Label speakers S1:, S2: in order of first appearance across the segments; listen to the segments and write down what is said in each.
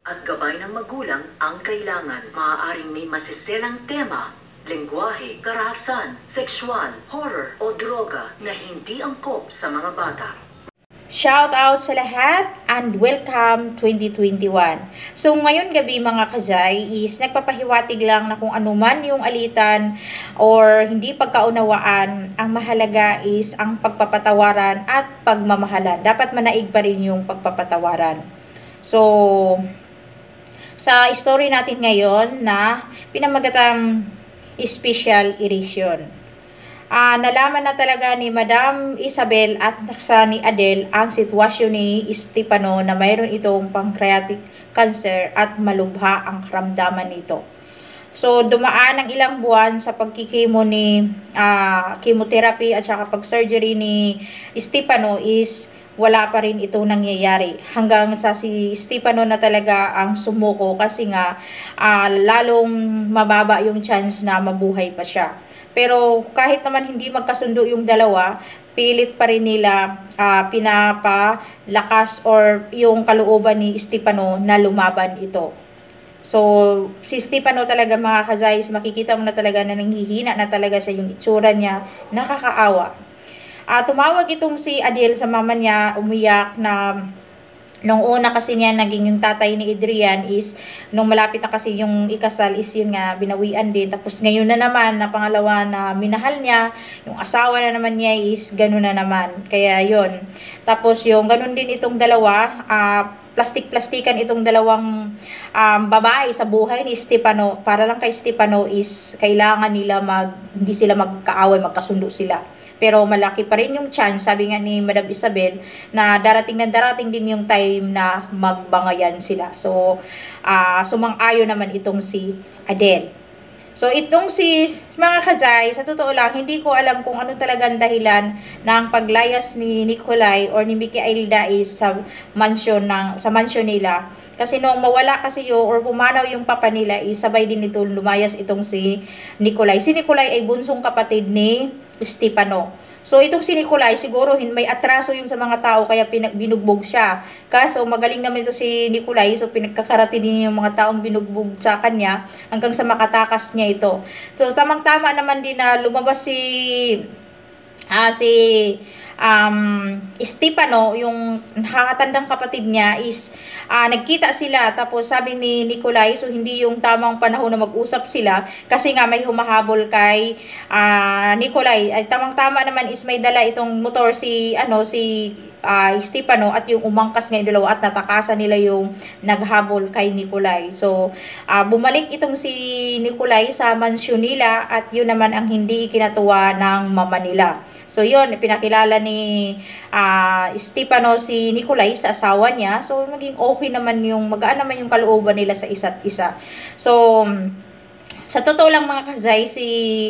S1: at gabay ng magulang ang kailangan. Maaaring may masiselang tema, lengguwahe, karahasan, sexual, horror o droga na hindi angkop sa mga bata.
S2: Shout out sa lahat and welcome 2021. So ngayon gabi mga kazay is nagpapahiwatig lang na kung ano man yung alitan or hindi pagkaunawaan, ang mahalaga is ang pagpapatawaran at pagmamahalan. Dapat manaig pa rin yung pagpapatawaran. So sa story natin ngayon na pinamagatang special edition. Nalaman na talaga ni Madam Isabel at ni Adele ang sitwasyon ni Stefano na mayroon itong pancreatic cancer at malubha ang karamdaman nito. So, dumaan ng ilang buwan sa pagkikimo ni chemotherapy at saka pag-surgery ni Stefano is wala pa rin ito nangyayari. Hanggang sa si Stefano na talaga ang sumuko kasi nga lalong mababa yung chance na mabuhay pa siya. Pero kahit naman hindi magkasundo yung dalawa, pilit pa rin nila pinapalakas or yung kalooban ni Stefano na lumaban ito. So, si Stefano talaga mga kazayis, makikita mo na talaga na nanghihina na talaga siya, yung itsura niya, nakakaawa. Tumawag itong si Adele sa mama niya, umiyak na nung una kasi niya naging yung tatay ni Adrian is nung malapit na kasi yung ikasal is yun nga binawian din, tapos ngayon na naman na pangalawa na minahal niya yung asawa na naman niya is ganun na naman, kaya yun. Tapos yung ganun din itong dalawa, plastik-plastikan itong dalawang babae sa buhay ni Stefano. Para lang kay Stefano is kailangan nila hindi sila magkaaway, magkasundo sila. Pero malaki pa rin yung chance, sabi nga ni Madam Isabel, na darating din yung time na magbangayan sila. So, sumang-ayon naman itong si Adele. So, itong si mga kazay, sa totoo lang, hindi ko alam kung ano talagang dahilan ng paglayas ni Nicolay or ni Mickey Ailda is sa mansion nila. Kasi nung mawala kasi yung or pumanaw yung papa nila, sabay din ito lumayas itong si Nicolay. Si Nicolay ay bunsong kapatid ni Stefano. So, itong si Nicolay, siguro may atraso yung sa mga tao, kaya binugbog siya. Kaso, magaling naman ito si Nicolay, so pinagkakarating din yung mga taong binugbog sa kanya, hanggang sa makatakas niya ito. So, tamang-tama naman din na lumabas si Stefano, yung nakakatandang kapatid niya is nagkita sila, tapos sabi ni Nicolay, so hindi yung tamang panahon na mag-usap sila kasi nga may humahabol kay Nicolay. Ay tamang-tama naman is may dala itong motor si Stefano at yung umangkas ngayon dalawa at natakasan nila yung naghabol kay Nicolay. So bumalik itong si Nicolay sa mansyon nila at yun naman ang hindi ikinatuwa ng mama nila. So yun, pinakilala ni Stefano si Nicolay sa asawa niya. So maging okay naman magaan naman yung kalooban nila sa isa't isa. So sa totoo lang mga kazay, si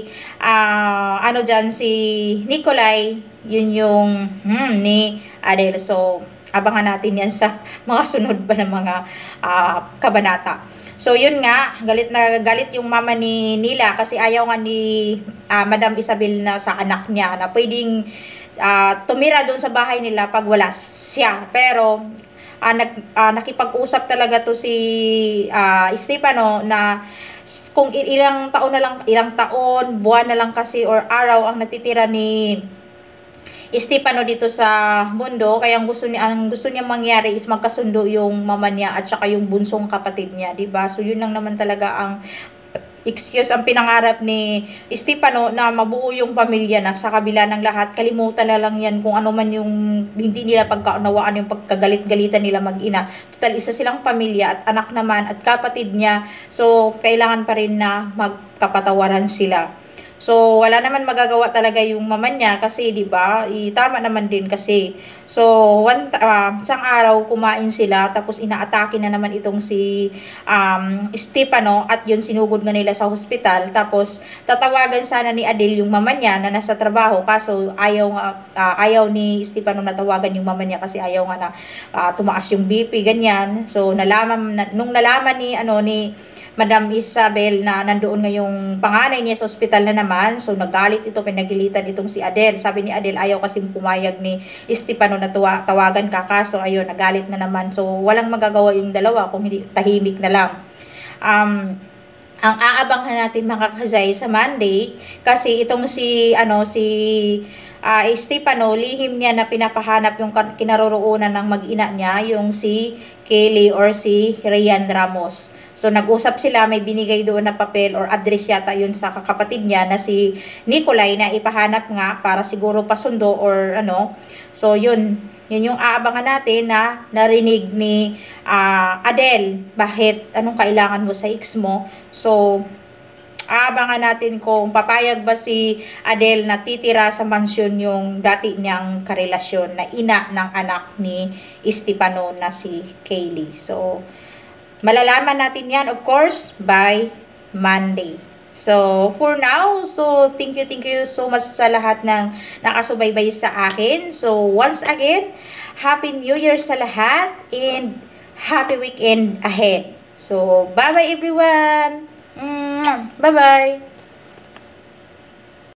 S2: Nicolay, yun yung ni Adele. So abangan natin yan sa mga sunod pa ng mga kabanata. So yun nga, galit na galit yung mama ni Nila kasi ayaw nga ni Madam Isabel na sa anak niya na pwedeng tumira doon sa bahay nila pag wala siya. Pero nakipag-usap talaga to si Stefano na kung ilang taon, buwan na lang kasi or araw ang natitira ni Stefano dito sa mundo, kaya ang gusto niya mangyari is magkasundo yung mama niya at saka yung bunsong kapatid niya, di ba? So yun lang naman talaga ang excuse, ang pinangarap ni Stefano, na mabuo yung pamilya na sa kabila ng lahat. Kalimutan na lang yan kung ano man yung hindi nila pagkaunawaan, yung pagkagalit-galitan nila mag-ina. Total, isa silang pamilya at anak naman at kapatid niya. So kailangan pa rin na magkapatawaran sila. So, wala naman magagawa talaga yung mama niya kasi, di ba, tama naman din kasi. So, isang araw kumain sila tapos inaatake na naman itong si Stefano at yun sinugod nga nila sa hospital. Tapos, tatawagan sana ni Adele yung mama niya na nasa trabaho, kaso ayaw ni Stefano na tawagan yung mama niya kasi ayaw nga na tumaas yung BP, ganyan. So, nung nalaman ni Madam Isabel na nandoon ngayong panganay niya sa ospital na naman. So nagalit ito, pinagilitan itong si Adele. Sabi ni Adele, ayaw kasi pumayag ni Estefano na tawagan ka, kaso ayun, nagalit na naman. So walang magagawa yung dalawa kung hindi tahimik na lang. Ang aabangan natin mga kazay sa Monday, kasi itong si Estefano, lihim niya na pinapahanap yung kinaroroonan ng mag-ina niya, yung si Kelly or si Ryan Ramos. So nag-usap sila, may binigay doon na papel or address yata yun sa kakapatid niya na si Nicolay na ipahanap nga para siguro pasundo or ano. So yun yung aabangan natin na narinig ni Adele. Bakit? Anong kailangan mo sa ex mo? So aabangan natin kung papayag ba si Adele na titira sa mansyon yung dati niyang karelasyon na ina ng anak ni Estefano na si Kaylee. So malalaman natin yan, of course, by Monday. So, for now, so thank you so much sa lahat ng nakasubaybay sa akin. So, once again, Happy New Year sa lahat and happy weekend ahead. So, bye-bye everyone! Bye-bye!